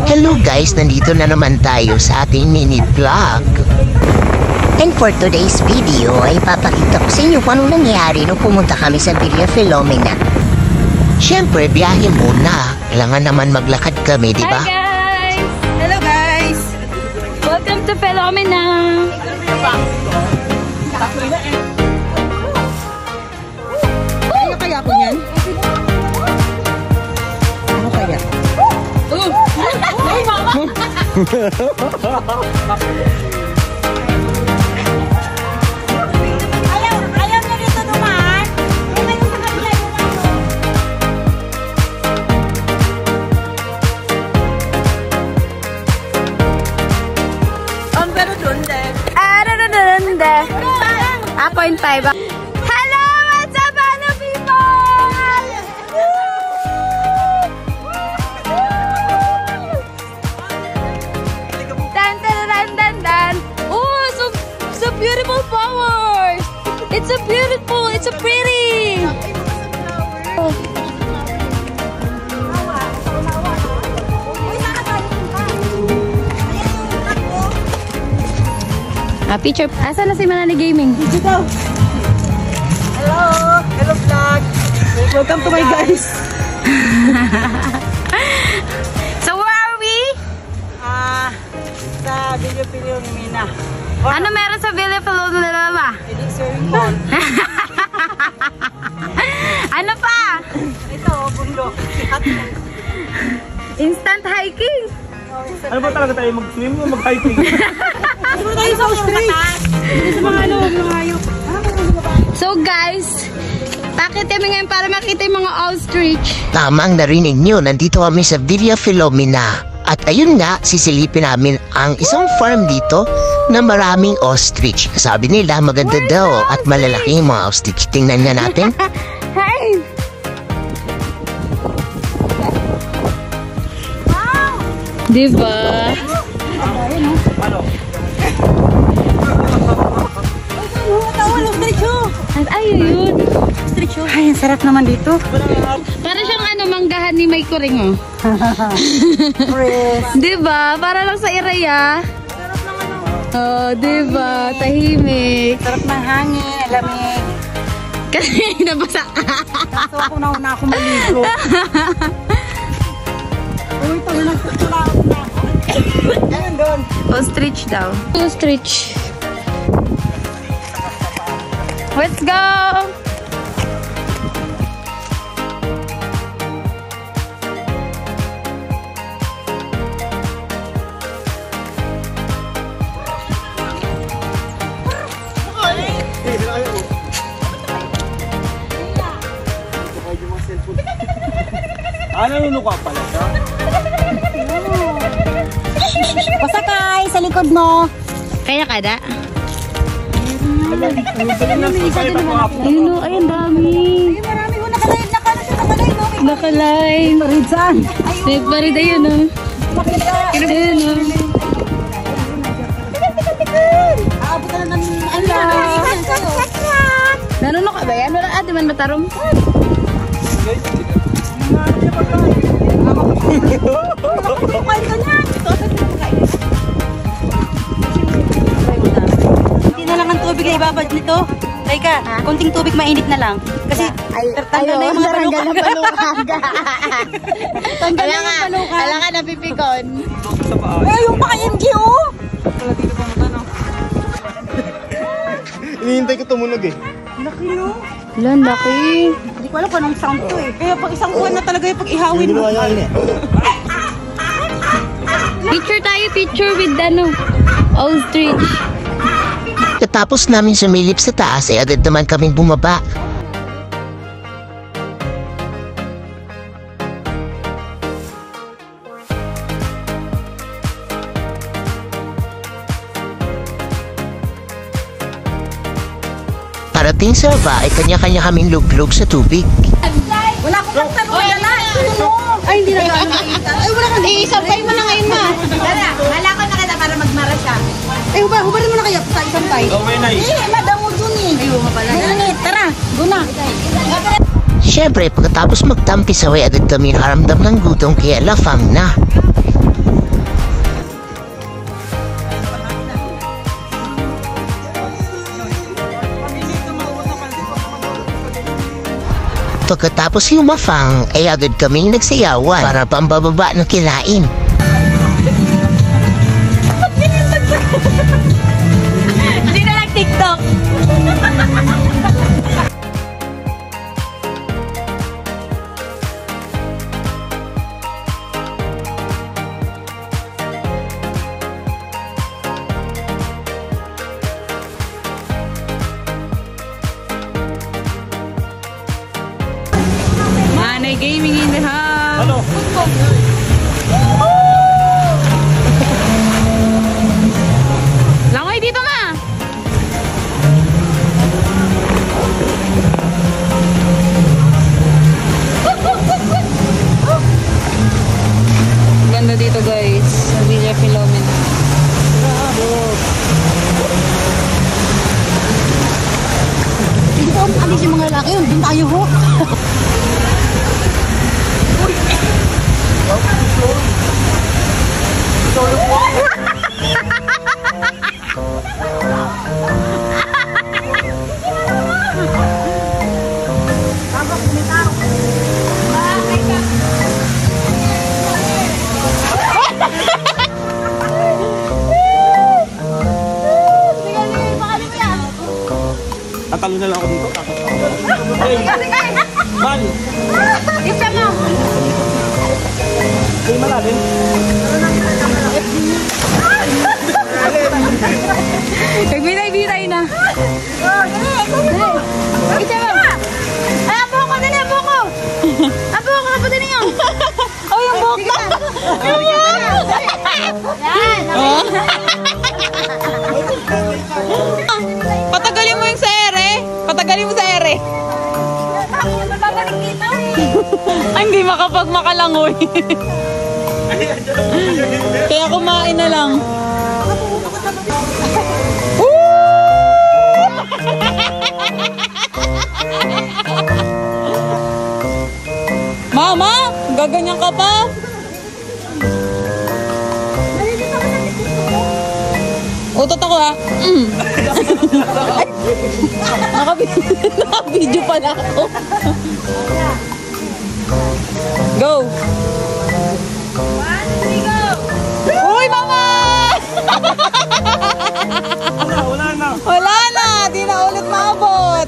Hello guys, nandito na naman tayo sa ating mini vlog. And for today's video ay papakita ko sa inyo kung anong nangyari nung pumunta kami sa Villa Filomena. Siyempre, biyahe muna. Kailangan naman maglakad kami, di ba? Hi guys! Hello guys! Welcome to Filomena! Kaya kaya ko yan? Ano kaya? Ay, mama! Ayaw na dito dumaan. May sa kabila yun ako. Ang pero doon din. Doon din. 0.5. Hello! What's up, hello people? Dan. Oh, so beautiful flowers. It's so beautiful. It's so pretty. Oh. Picture. Asan na si Manani Gaming? Hello! Hello vlog! Welcome to my guys! So where are we? Sa Villa Filomena. Ano meron sa Villa Filomena? Edit swimming pool. Ano pa? Ito, bundok. Instant hiking. Ano ba talaga tayo? Mag-swim o mag-hiking? Ano tayo sa Australia? Sa mga hayop. So guys, bakit kami ngayon para makita yung mga ostrich? Tamang narinig nyo, nandito kami sa Villa Filomena. At ayun nga, sisilipin namin ang isang farm dito na maraming ostrich. Sabi nila maganda daw at malalaki yung mga ostrich. Tingnan nga natin. Hey! Diba? Ay, yun. Ay, sarap naman dito. Para siyang manggahan ni May Kuring, oh. Diba? Para lang sa Iraya. Oh, diba? Tahimik. Sarap ng hangin, lamig. Kasi nabasa ka. Kaso ako na ako maligo. Uy, ito na nagtutulaot na ako. Ayun doon. Ostrich daw. Ostrich. Let's go! Nanunuka pala siya. Pasakay sa likod mo. Kaya kada? Ayun o, ayun dami. Ay, marami ko nakalive. Nakalive. Maridsan. May parid ayun, oh. Ayun, oh. Aabot na ng Nanuno ka ba yan? Wala ate man matarom. Hindi na lang ang tubig na ibabad nito. Teka, konting tubig mainit na lang. Kasi tanggal na yung mga palukaga. Tanggal na yung palukaga. Wala ka napipikon. Eh, yung paka-MGO! Hinihintay ko tumunog eh. Laki no? Lan, laki. Hindi ko alam kung anong sound to eh. Kaya pag isang buwan na talaga yung pag ihawin Hindi mo. ko kaya eh. Picture with ostrich. Katapos namin sumilip sa taas, ay agad naman kaming bumaba. Parating sa baba ay kanya-kanya kaming luglog sa tubig. Wala akong pagtanong na. Ay, hindi na gano'n makita. Ay, wala kang... Isabay mo na ngayon, ma. Wala ko na kita para magmara siya. Ay, hubarin mo na kaya sa isang tayo. Oh, may nice. Madamo dun eh. Ay, pala. Mainit, tara. Doon na. Siyempre, pagkatapos magtampi sa way, agad kami nakaramdam ng gutom kaya lafang na. Pagkatapos humafang, ay agad kaming nagsayawan para pambababa ng kinain. Hindi na lang TikTok. Manay Gaming in the house. Ano? Langoy dito ma. Ganda dito guys, sa Villa Filomena. Dito, alis yung mga lalaki yun. Doon tayo ho. Tatalo na lang ako dito. Hey! Man! Isa mo. Hey, malalim. Nagbitay-bitay na. Isa mo. Ay, ang buhok ko. Dali, ang buhok ko. Ang buhok ko. Kapatid niyo. Oh, yung buhok na. Yan. Patagalin mo yung sa ere. Patagalin mo sa ere. Babalik dito. Ay, hindi makapagmakalangoy. Kaya kumain na lang. Mama, gaganyan ka pa? Utot ako ha. Naka-video pala ako. Go! Uy, mama! Wala na. Wala na! Di na ulit maabot.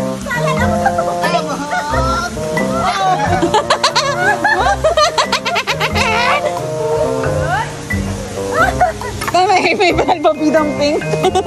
May balbabidang pink.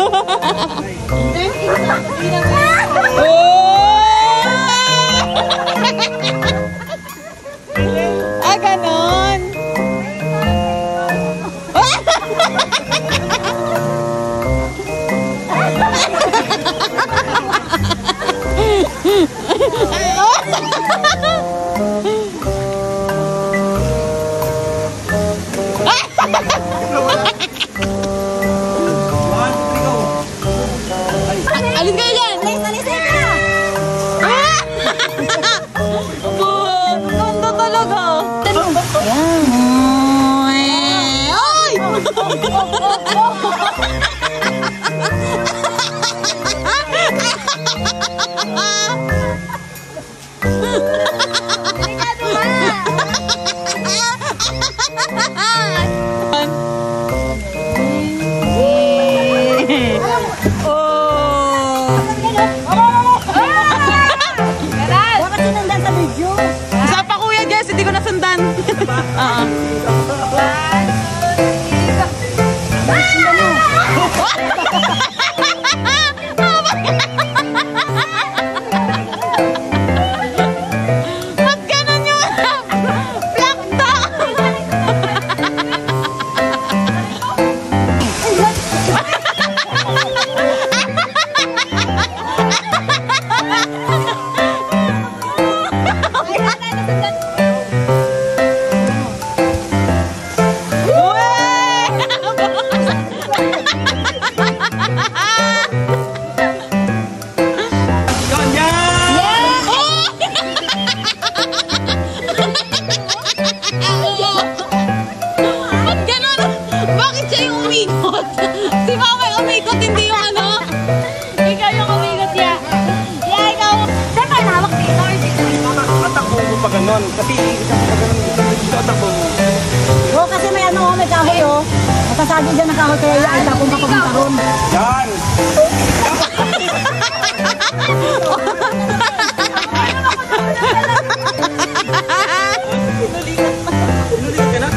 Ah, ganon. Alis kayo dyan! Alis ka. Ganda talaga! Ay! Delikado ba? Bakit sinundan sa video? Isa pa kuya, Jess, hindi ko nasundan. Ba't ganun yun? Plakta! nun. Kasi isang pagkakas ko. Oo, kasi may ano, may kahoy oh. Masasabi dyan ng kahoy kaya ay tapon ka papunta ron. Yan! Inulikat ka na?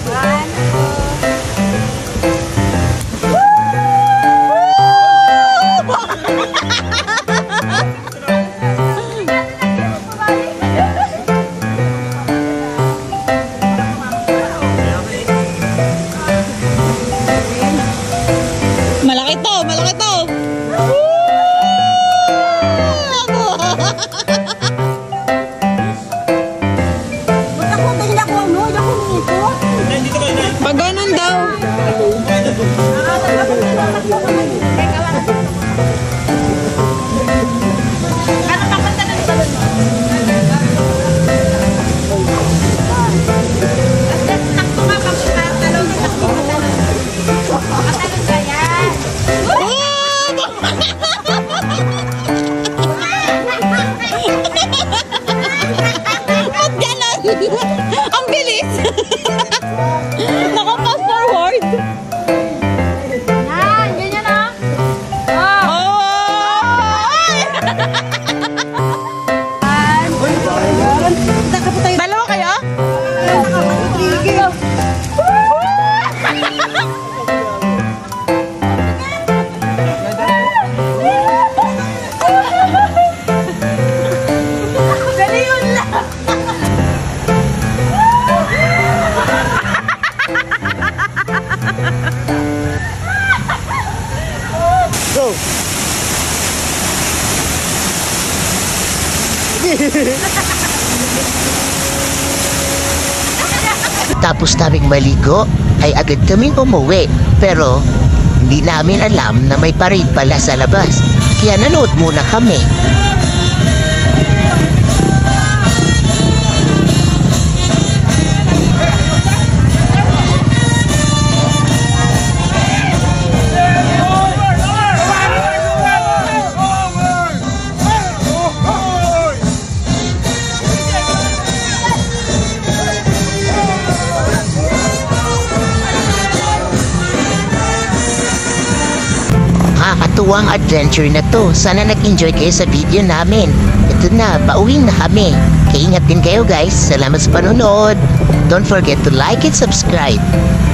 Malaki to, malaki to. Ba't ako tingin ako ano? Ako nito. Pag ganun daw. Ang bilis! Nako, fast forward! Yan, ganyan na. Dalawa kayo? Go! Tapos naming maligo, ay agad kaming umuwi. Pero hindi namin alam na may parade pala sa labas. Kaya nanood muna kami. Nakakatuwang adventure na to. Sana nag-enjoy kayo sa video namin. Ito na, pauwi na kami. Kaya ingat din kayo guys. Salamat sa panonood. Don't forget to like and subscribe.